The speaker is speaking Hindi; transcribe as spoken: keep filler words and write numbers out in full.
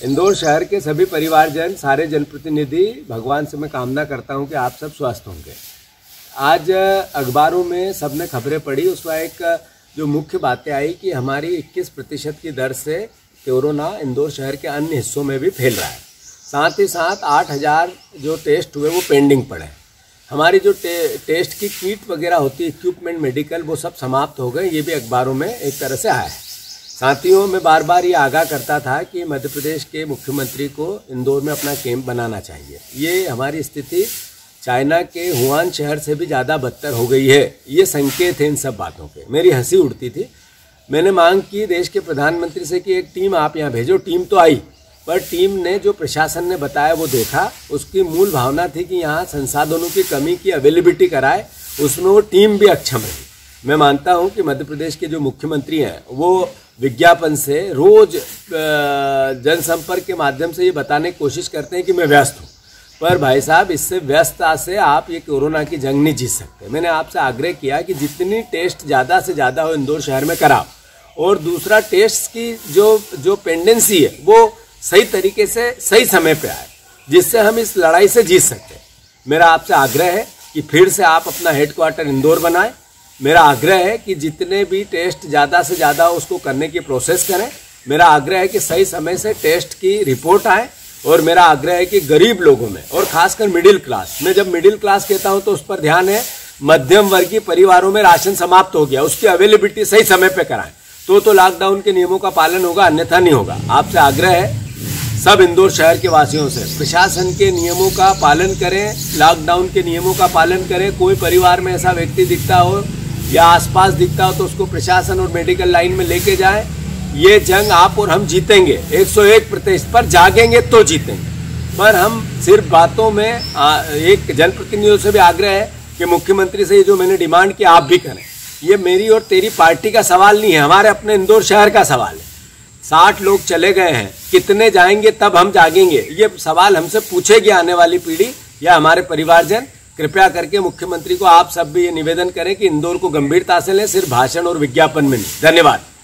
इंदौर शहर के सभी परिवारजन, सारे जनप्रतिनिधि, भगवान से मैं कामना करता हूं कि आप सब स्वस्थ होंगे। आज अखबारों में सबने खबरें पढ़ी, उसमें एक जो मुख्य बातें आई कि हमारी इक्कीस प्रतिशत की दर से कोरोना इंदौर शहर के अन्य हिस्सों में भी फैल रहा है। साथ ही साथ आठ हज़ार जो टेस्ट हुए वो पेंडिंग पड़े। हमारी जो टे, टेस्ट की किट वगैरह होती है, इक्विपमेंट मेडिकल, वो सब समाप्त हो गए। ये भी अखबारों में एक तरह से आया है। साथियों, मैं बार बार ये आगाह करता था कि मध्य प्रदेश के मुख्यमंत्री को इंदौर में अपना कैंप बनाना चाहिए। ये हमारी स्थिति चाइना के वुहान शहर से भी ज़्यादा बदतर हो गई है, ये संकेत है इन सब बातों के। मेरी हंसी उड़ती थी। मैंने मांग की देश के प्रधानमंत्री से कि एक टीम आप यहाँ भेजो। टीम तो आई, पर टीम ने जो प्रशासन ने बताया वो देखा। उसकी मूल भावना थी कि यहाँ संसाधनों की कमी की अवेलेबिलिटी कराए, उसमें वो टीम भी अक्षम रही। मैं मानता हूँ कि मध्य प्रदेश के जो मुख्यमंत्री हैं वो विज्ञापन से, रोज जनसंपर्क के माध्यम से ये बताने की कोशिश करते हैं कि मैं व्यस्त हूँ, पर भाई साहब, इससे व्यस्तता से आप ये कोरोना की जंग नहीं जीत सकते। मैंने आपसे आग्रह किया कि जितनी टेस्ट ज़्यादा से ज़्यादा हो इंदौर शहर में कराओ, और दूसरा टेस्ट की जो जो पेंडेंसी है वो सही तरीके से सही समय पे आए, जिससे हम इस लड़ाई से जीत सकते हैं। मेरा आपसे आग्रह है कि फिर से आप अपना हेडक्वार्टर इंदौर बनाएं। मेरा आग्रह है कि जितने भी टेस्ट ज़्यादा से ज़्यादा उसको करने की प्रोसेस करें। मेरा आग्रह है कि सही समय से टेस्ट की रिपोर्ट आए, और मेरा आग्रह है कि गरीब लोगों में, और खासकर मिडिल क्लास में, जब मिडिल क्लास कहता हूं तो उस पर ध्यान है, मध्यम वर्गीय परिवारों में राशन समाप्त हो गया, उसकी अवेलेबिलिटी सही समय पे कराएं, तो तो लॉकडाउन के नियमों का पालन होगा, अन्यथा नहीं होगा। आपसे आग्रह है सब इंदौर शहर के वासियों से, प्रशासन के नियमों का पालन करें, लॉकडाउन के नियमों का पालन करें। कोई परिवार में ऐसा व्यक्ति दिखता हो या आसपास दिखता हो तो उसको प्रशासन और मेडिकल लाइन में लेके जाएं। ये जंग आप और हम जीतेंगे, एक सौ एक प्रतिशत, पर जागेंगे तो जीतेंगे। पर हम सिर्फ बातों में आ, एक जनप्रतिनिधियों से भी आग्रह है कि मुख्यमंत्री से ये जो मैंने डिमांड की आप भी करें। ये मेरी और तेरी पार्टी का सवाल नहीं है, हमारे अपने इंदौर शहर का सवाल है। साठ लोग चले गए हैं, कितने जाएंगे तब हम जागेंगे, ये सवाल हमसे पूछेगी आने वाली पीढ़ी या हमारे परिवारजन। कृपया करके मुख्यमंत्री को आप सब भी ये निवेदन करें कि इंदौर को गंभीरता से लें, सिर्फ भाषण और विज्ञापन में नहीं। धन्यवाद।